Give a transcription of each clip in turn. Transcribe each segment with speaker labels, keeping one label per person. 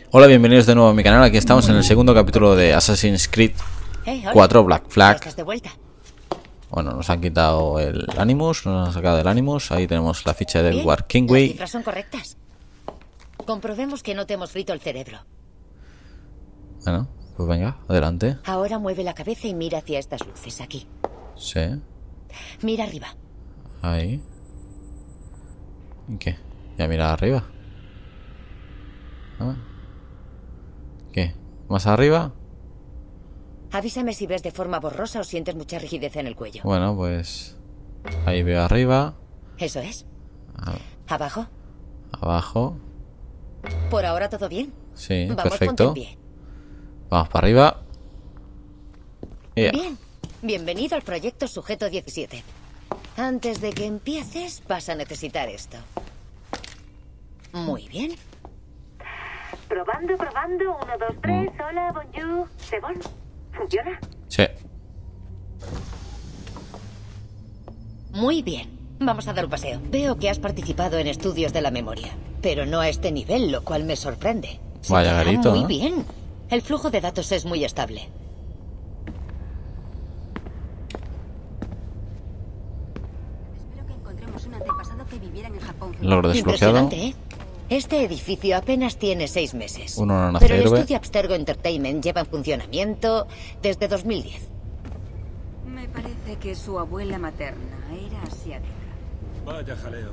Speaker 1: Hola, bienvenidos de nuevo a mi canal. Aquí estamos en el segundo capítulo de Assassin's Creed 4 Black Flag.
Speaker 2: ¿Estás de vuelta?
Speaker 1: Bueno, nos han quitado el Animus, nos han sacado el Animus. Ahí tenemos la ficha de
Speaker 2: Bien,
Speaker 1: Edward
Speaker 2: las
Speaker 1: Kingway.
Speaker 2: cifras son correctas. Comprobemos que no te hemos frito el cerebro.
Speaker 1: Bueno, pues venga, adelante.
Speaker 2: Ahora mueve la cabeza y mira hacia estas luces, aquí.
Speaker 1: Sí,
Speaker 2: Mira arriba.
Speaker 1: ahí. ¿Y qué? Ya mira arriba. Ah. ¿Qué? ¿Más arriba?
Speaker 2: Avísame si ves de forma borrosa o sientes mucha rigidez en el cuello.
Speaker 1: Bueno, pues ahí veo arriba,
Speaker 2: Eso es.
Speaker 1: a-
Speaker 2: ¿Abajo?
Speaker 1: abajo.
Speaker 2: ¿Por ahora todo bien?
Speaker 1: Sí,
Speaker 2: Vamos,
Speaker 1: perfecto.
Speaker 2: ponte en pie.
Speaker 1: Vamos para arriba. Ya.
Speaker 2: Bien. Bienvenido al proyecto Sujeto 17. Antes de que empieces, vas a necesitar esto. Muy bien.
Speaker 3: Probando. 1, 2, 3. Hola, bonjour. ¿C'est bon? ¿Funciona?
Speaker 1: Sí.
Speaker 2: Muy bien. Vamos a dar un paseo. Veo que has participado en estudios de la memoria, pero no a este nivel, lo cual me sorprende. Se
Speaker 1: Vaya
Speaker 2: te da
Speaker 1: garito,
Speaker 2: muy
Speaker 1: ¿no?
Speaker 2: bien. El flujo de datos es muy estable.
Speaker 4: Espero que encontremos un antepasado que viviera en el Japón.
Speaker 1: Logro desbloqueado.
Speaker 2: Impresionante, ¿eh? Este edificio apenas tiene 6 meses.
Speaker 1: Uno no nace
Speaker 2: pero el
Speaker 1: héroe.
Speaker 2: estudio Abstergo Entertainment lleva en funcionamiento desde 2010.
Speaker 4: Me parece que su abuela materna era asiática.
Speaker 5: Vaya jaleo.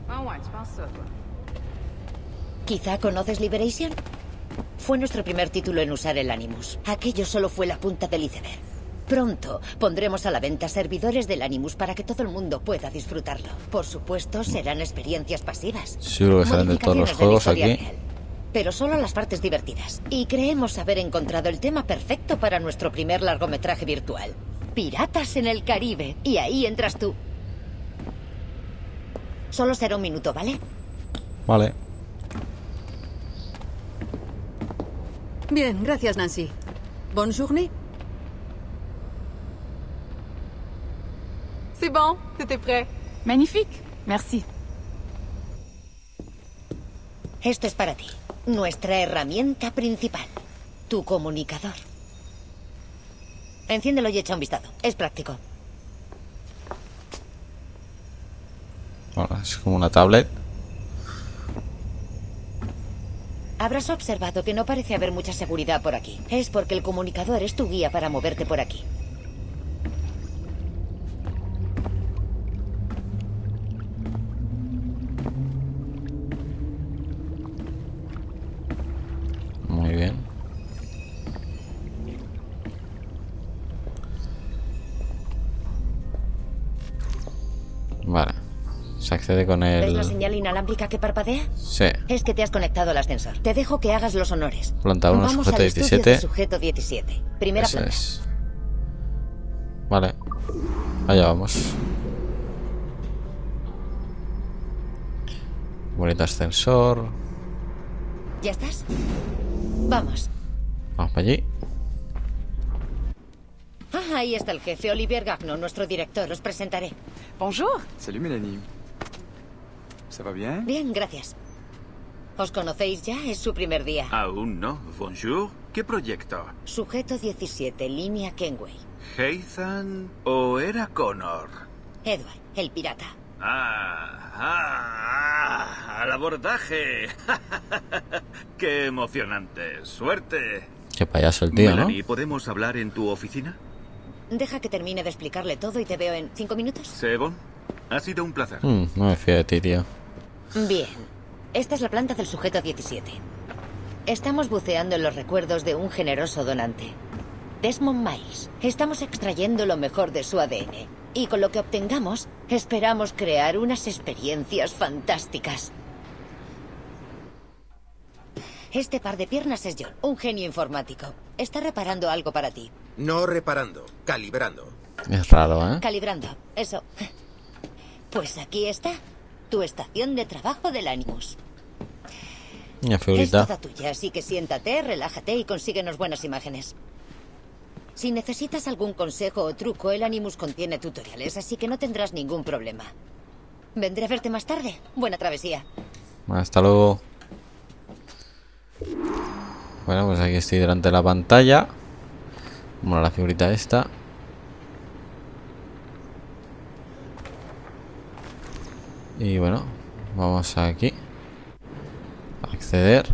Speaker 2: ¿Quizá conoces Liberation? Fue nuestro primer título en usar el Animus. Aquello solo fue la punta del iceberg. Pronto pondremos a la venta servidores del Animus para que todo el mundo pueda disfrutarlo. Por supuesto, serán experiencias pasivas.
Speaker 1: Seguro que salen de todos los
Speaker 2: Modificaciones de la
Speaker 1: juegos
Speaker 2: historia
Speaker 1: aquí.
Speaker 2: real. Pero solo las partes divertidas. Y creemos haber encontrado el tema perfecto para nuestro primer largometraje virtual. Piratas en el Caribe. Y ahí entras tú. Solo será un minuto, ¿vale?
Speaker 1: Vale.
Speaker 6: Bien, gracias, Nancy. Bonne journée.
Speaker 7: C'est bon, tout est prêt. Magnifique, merci.
Speaker 2: Esto es para ti. Nuestra herramienta principal. Tu comunicador. Enciéndelo y echa un vistazo. Es práctico.
Speaker 1: Bueno, es como una tablet.
Speaker 2: Habrás observado que no parece haber mucha seguridad por aquí. Es porque el comunicador es tu guía para moverte por aquí.
Speaker 1: Muy bien. Vale. Se accede con
Speaker 2: ¿Ves la
Speaker 1: el...
Speaker 2: señal inalámbrica que parpadea?
Speaker 1: Sí.
Speaker 2: Es que te has conectado al ascensor. Te dejo que hagas los honores.
Speaker 1: Planta 1,
Speaker 2: Vamos
Speaker 1: sujeto
Speaker 2: al estudio
Speaker 1: 17.
Speaker 2: de sujeto 17. Primera
Speaker 1: Eso
Speaker 2: planta.
Speaker 1: es. Vale. Allá vamos. Bonito ascensor.
Speaker 2: ¿Ya estás? Vamos.
Speaker 1: Vamos para allí.
Speaker 2: Ah, ahí está el jefe, Olivier Gagnon, nuestro director. Os presentaré.
Speaker 7: Bonjour.
Speaker 5: Salut Mélanie. ¿Ça va bien?
Speaker 2: Bien, gracias. ¿Os conocéis ya? Es su primer día.
Speaker 8: Aún no. Bonjour. ¿Qué proyecto?
Speaker 2: Sujeto 17, línea Kenway.
Speaker 8: ¿Heithan o era Connor?
Speaker 2: Edward, el pirata.
Speaker 8: ¡Al abordaje! ¡Qué emocionante! ¡Suerte!
Speaker 1: Qué payaso el tío, ¿no?
Speaker 8: Melanie, ¿podemos hablar en tu oficina?
Speaker 2: Deja que termine de explicarle todo y te veo en 5 minutos.
Speaker 8: Sebon, ha sido un placer.
Speaker 1: No me fío de ti, tío.
Speaker 2: Bien. Esta es la planta del sujeto 17. Estamos buceando en los recuerdos de un generoso donante, Desmond Miles. Estamos extrayendo lo mejor de su ADN. Y con lo que obtengamos, esperamos crear unas experiencias fantásticas. Este par de piernas es John, un genio informático. Está reparando algo para ti.
Speaker 9: No reparando, calibrando.
Speaker 1: Es raro, ¿eh?
Speaker 2: Calibrando, eso. Pues aquí está, tu estación de trabajo del Animus.
Speaker 1: Una
Speaker 2: Es
Speaker 1: figurita.
Speaker 2: toda tuya, así que siéntate, relájate y consíguenos buenas imágenes. Si necesitas algún consejo o truco, el Animus contiene tutoriales, así que no tendrás ningún problema. Vendré a verte más tarde. Buena travesía.
Speaker 1: Hasta luego. Bueno, pues aquí estoy delante de la pantalla. Bueno, la figurita esta. Y bueno, vamos aquí. Acceder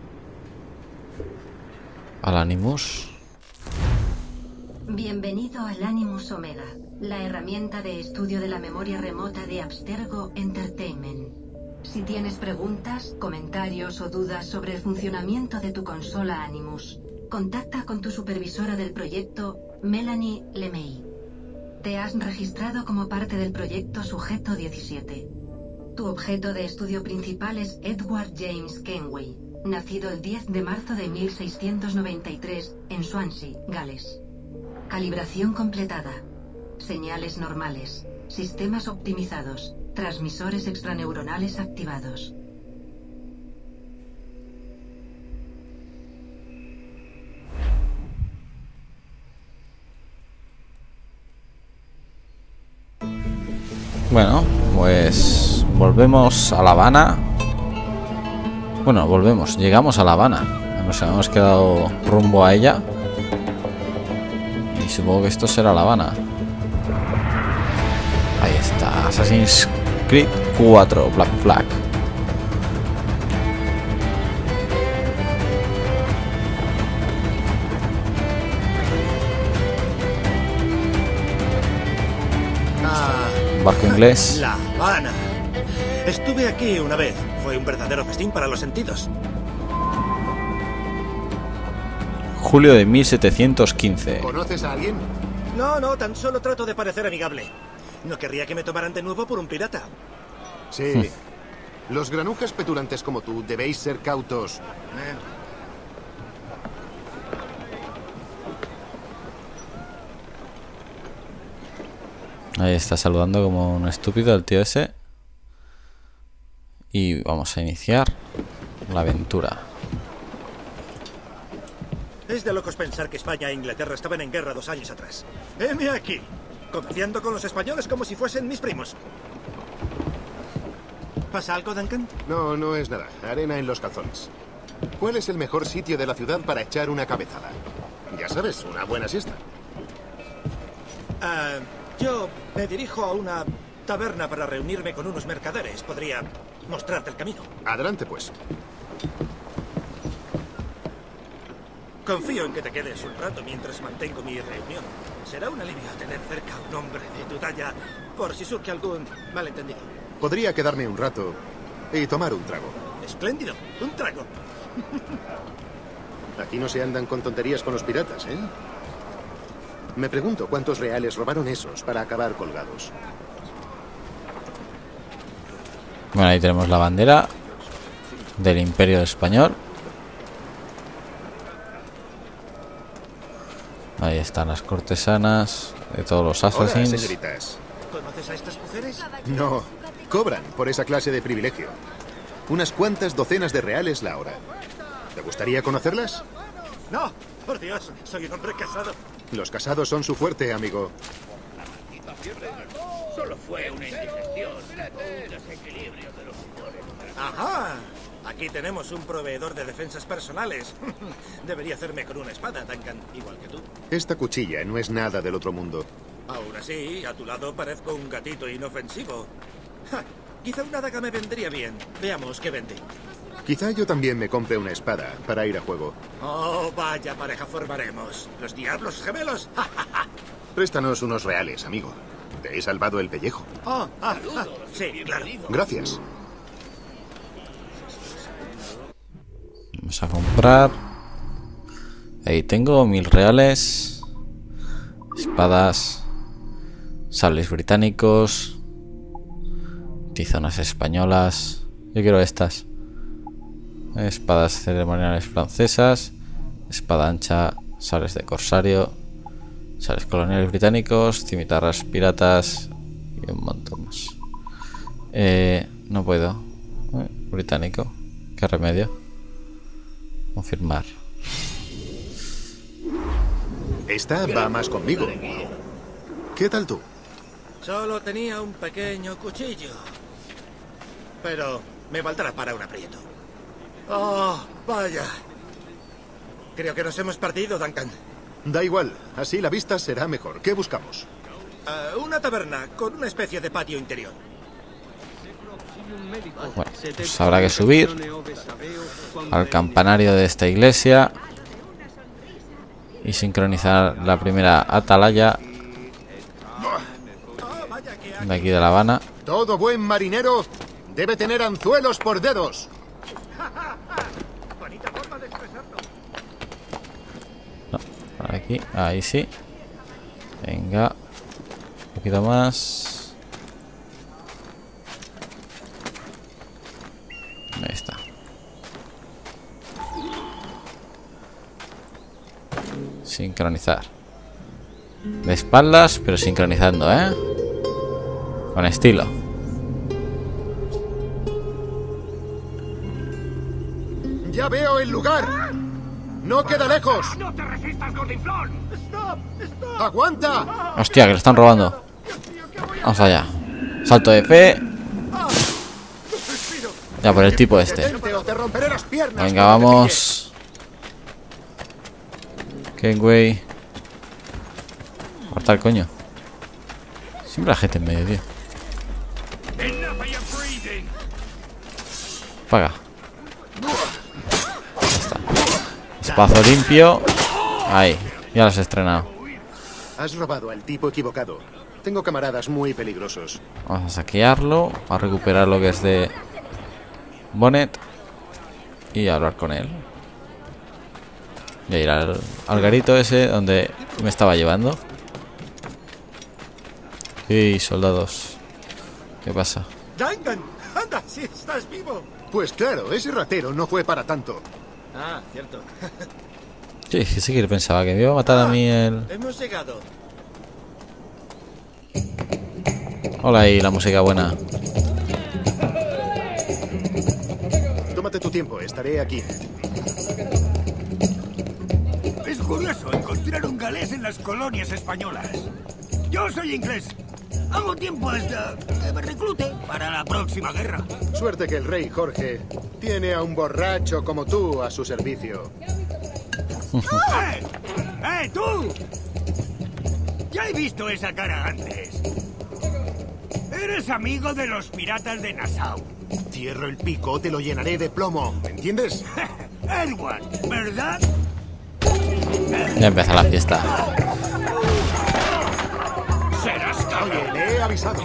Speaker 1: al Animus.
Speaker 10: Bienvenido al Animus Omega, la herramienta de estudio de la memoria remota de Abstergo Entertainment. Si tienes preguntas, comentarios o dudas sobre el funcionamiento de tu consola Animus, contacta con tu supervisora del proyecto, Melanie LeMay. Te has registrado como parte del proyecto Sujeto 17. Tu objeto de estudio principal es Edward James Kenway, nacido el 10 de marzo de 1693 en Swansea, Gales. Calibración completada. Señales normales. Sistemas optimizados. Transmisores extraneuronales activados.
Speaker 1: Bueno, pues volvemos a La Habana. Bueno, llegamos a La Habana. Nos hemos quedado rumbo a ella. Y supongo que esto será La Habana. Ahí está, Assassin's Creed 4 Black Flag. Barco inglés.
Speaker 11: La Habana. Estuve aquí una vez. Fue un verdadero festín para los sentidos.
Speaker 1: Julio de 1715.
Speaker 9: ¿Conoces a alguien?
Speaker 11: No, tan solo trato de parecer amigable. No querría que me tomaran de nuevo por un pirata.
Speaker 9: Sí. Los granujas petulantes como tú debéis ser cautos.
Speaker 1: Ahí está saludando como un estúpido el tío ese. Y vamos a iniciar la aventura.
Speaker 11: Es de locos pensar que España e Inglaterra estaban en guerra 2 años atrás. Heme aquí, comerciando con los españoles como si fuesen mis primos. ¿Pasa algo, Duncan?
Speaker 9: No, no es nada. Arena en los calzones. ¿Cuál es el mejor sitio de la ciudad para echar una cabezada? Ya sabes, una buena siesta.
Speaker 11: Yo me dirijo a una taberna para reunirme con unos mercaderes. Podría mostrarte el camino.
Speaker 9: Adelante, pues.
Speaker 11: Confío en que te quedes un rato mientras mantengo mi reunión. Será un alivio tener cerca a un hombre de tu talla, por si surge algún malentendido.
Speaker 9: Podría quedarme un rato y tomar un trago.
Speaker 11: Espléndido, un trago.
Speaker 9: Aquí no se andan con tonterías con los piratas, ¿eh? Me pregunto cuántos reales robaron esos para acabar colgados.
Speaker 1: Bueno, ahí tenemos la bandera del Imperio Español. Ahí están las cortesanas de todos los assassins.
Speaker 9: Hola, señoritas.
Speaker 11: ¿Conoces a estas mujeres?
Speaker 9: No, cobran por esa clase de privilegio. Unas cuantas docenas de reales la hora. ¿Te gustaría conocerlas?
Speaker 11: No, por Dios, soy un hombre casado.
Speaker 9: Los casados son su fuerte, amigo.
Speaker 12: Solo fue una indigestión. Desequilibrio de los humores.
Speaker 11: ¡Ajá! Aquí tenemos un proveedor de defensas personales. Debería hacerme con una espada, Duncan, igual que tú.
Speaker 9: Esta cuchilla no es nada del otro mundo.
Speaker 11: Aún así, a tu lado parezco un gatito inofensivo. Ja, quizá una daga me vendría bien. Veamos qué vende.
Speaker 9: Quizá yo también me compre una espada para ir a juego.
Speaker 11: Oh, vaya pareja formaremos. ¿Los diablos gemelos? ¡Ja, ja, ja!
Speaker 9: Préstanos unos reales, amigo. Te he salvado el pellejo.
Speaker 11: Sí, claro.
Speaker 9: Gracias.
Speaker 1: Vamos a comprar. Ahí tengo 1000 reales. Espadas. Sables británicos. Tizonas españolas. Yo quiero estas. Espadas ceremoniales francesas. Espada ancha. Sables de corsario. Sables coloniales británicos. Cimitarras piratas. Y un montón más. No puedo. Británico. ¿Qué remedio? Confirmar.
Speaker 9: Esta va más conmigo. ¿Qué tal tú?
Speaker 11: Solo tenía un pequeño cuchillo. Pero me valdrá para un aprieto. ¡Oh, vaya! Creo que nos hemos perdido, Duncan.
Speaker 9: Da igual, así la vista será mejor. ¿Qué buscamos?
Speaker 11: Una taberna con una especie de patio interior.
Speaker 1: Bueno, pues habrá que subir al campanario de esta iglesia y sincronizar la primera atalaya de aquí de La Habana.
Speaker 9: Todo buen marinero debe tener anzuelos por dedos.
Speaker 1: No, por aquí, ahí sí. Venga, un poquito más. Ahí está. Sincronizar. De espaldas, pero sincronizando, ¿eh? Con estilo.
Speaker 9: Ya veo el lugar. No queda lejos.
Speaker 12: ¡No te resistas, gordinflón!
Speaker 9: ¡Aguanta!
Speaker 1: Hostia, que lo están robando. Vamos allá. Salto de fe. Ya por el tipo este. Venga, vamos. Kenway. Corta el coño. Siempre la gente en medio, tío. Paga. Espacio limpio. Ahí, ya lo has estrenado.
Speaker 9: Has robado al tipo equivocado. Tengo camaradas muy peligrosos.
Speaker 1: Vamos a saquearlo, a recuperar lo que es de Bonnet y a hablar con él. Y a ir al garito ese donde me estaba llevando. Y soldados. ¿Qué pasa?
Speaker 11: Duncan, anda, si estás vivo.
Speaker 9: Pues claro, ese ratero no fue para tanto.
Speaker 11: Ah, cierto.
Speaker 1: Sí que pensaba que me iba a matar a mí el...
Speaker 11: Hemos llegado.
Speaker 1: Hola, y la música buena.
Speaker 9: Tómate tu tiempo, estaré aquí.
Speaker 12: Es curioso encontrar un galés en las colonias españolas. Yo soy inglés. Hago tiempo hasta que me reclute para la próxima guerra.
Speaker 9: Suerte que el rey Jorge tiene a un borracho como tú a su servicio.
Speaker 12: ¡Eh, tú! Ya he visto esa cara antes. Eres amigo de los piratas de Nassau.
Speaker 9: Cierro el pico, te lo llenaré de plomo, ¿me entiendes?
Speaker 12: Edward, ¿verdad?
Speaker 1: Ya empieza la fiesta.
Speaker 9: Oye, le he avisado.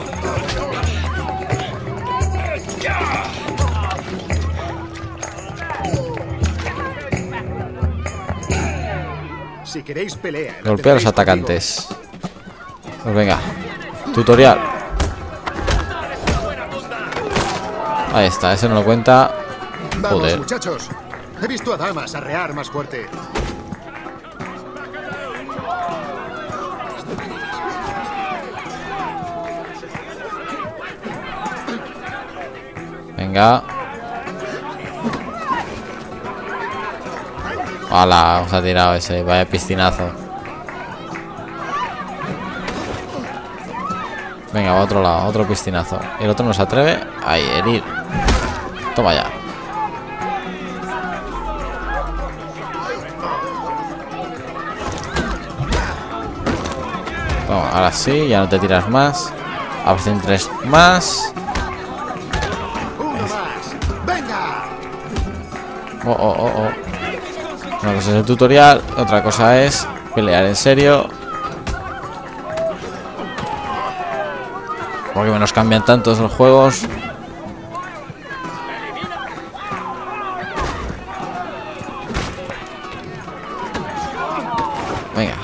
Speaker 9: Si queréis pelea,
Speaker 1: Golpea a los atacantes. Pues venga. Tutorial. Ahí está, ese no lo cuenta.
Speaker 9: Vamos,
Speaker 1: Joder.
Speaker 9: muchachos. He visto a damas arrear más fuerte.
Speaker 1: Venga. ¡Hala! Os ha tirado ese. Vaya piscinazo. Venga, va a otro lado. Otro piscinazo. Y el otro no se atreve. Ahí, el ir. Toma ya. Toma, ahora sí. Ya no te tiras más. Aparecen 3 más. Oh. Una cosa es el tutorial, otra cosa es pelear en serio. Porque me nos cambian tantos los juegos. Venga.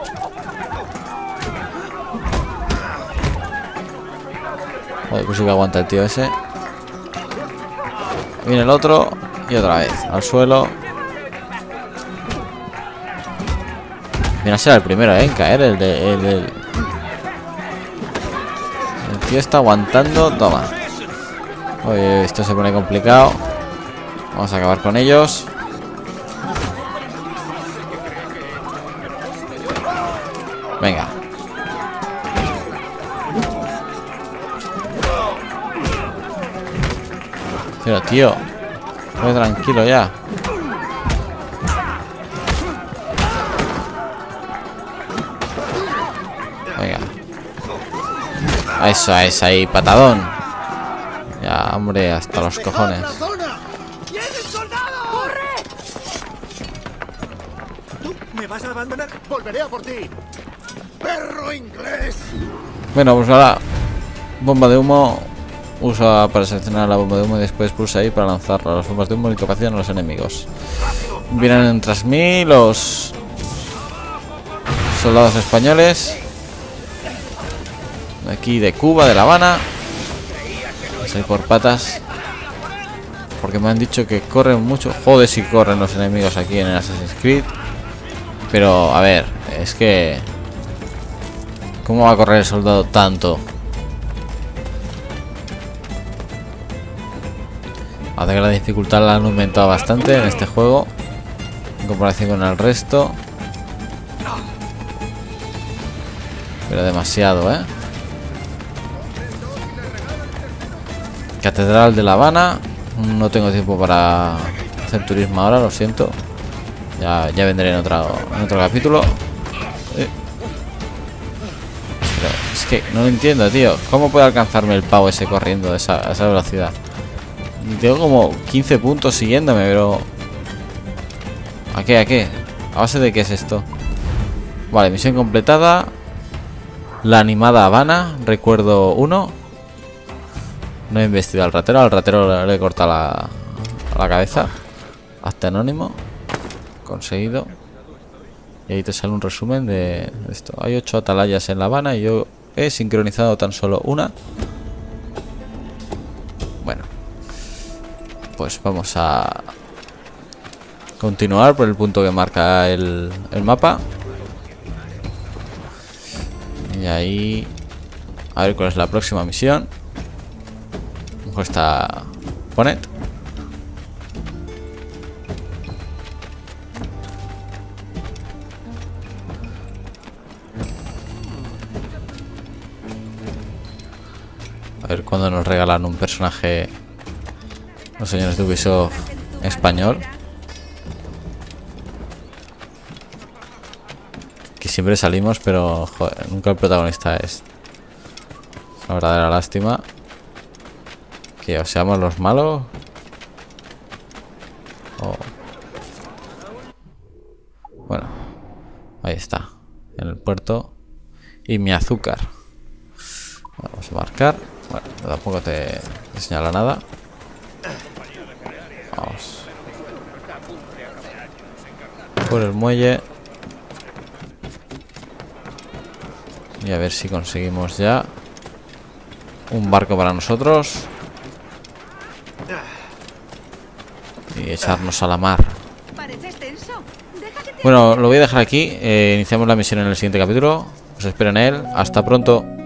Speaker 1: Joder, pues sí que aguanta el tío ese. Viene el otro. Y otra vez, al suelo. Mira, será el primero en caer, el tío está aguantando. Toma. Oye, esto se pone complicado. Vamos a acabar con ellos. Venga. Pero tío, tranquilo ya. Eso es, ahí, patadón. Ya, hombre, hasta los cojones.
Speaker 12: ¿Me vas a abandonar?
Speaker 9: ¡Volveré a por ti! ¡Perro inglés!
Speaker 1: Bueno, pues ahora bomba de humo. Usa para seleccionar la bomba de humo y después pulsa ahí para lanzar las bombas de humo y incapacitan a los enemigos. Vienen tras mí los soldados españoles de aquí de Cuba, de La Habana. Soy por patas porque me han dicho que corren mucho. Joder, si corren los enemigos aquí en el Assassin's Creed. Pero a ver, es que ¿cómo va a correr el soldado tanto? Hace que la dificultad la han aumentado bastante en este juego en comparación con el resto. Pero demasiado, ¿eh? Catedral de La Habana. No tengo tiempo para hacer turismo ahora, lo siento. Ya vendré en otro capítulo. Pero es que no lo entiendo, tío. ¿Cómo puede alcanzarme el pavo ese corriendo a esa velocidad? Tengo como 15 puntos siguiéndome, pero... ¿A qué? ¿A qué? ¿A base de qué es esto? Vale, misión completada. La animada Habana, recuerdo 1. No he investigado al ratero le he cortado la cabeza. Hazte anónimo. Conseguido. Y ahí te sale un resumen de esto. Hay 8 atalayas en La Habana y yo he sincronizado tan solo una. Bueno, pues vamos a continuar por el punto que marca el mapa. Y ahí a ver cuál es la próxima misión. A lo mejor está Bonnet. A ver cuándo nos regalan un personaje los señores de Ubisoft español. Que siempre salimos, pero joder, nunca el protagonista es. Es una verdadera lástima. Que o seamos los malos o... Bueno, ahí está, en el puerto. Y mi azúcar. Vamos a marcar. Bueno, tampoco te señala nada. Vamos por el muelle. Y a ver si conseguimos ya un barco para nosotros y echarnos a la mar. Bueno, lo voy a dejar aquí. Iniciamos la misión en el siguiente capítulo. Os espero en él. Hasta pronto.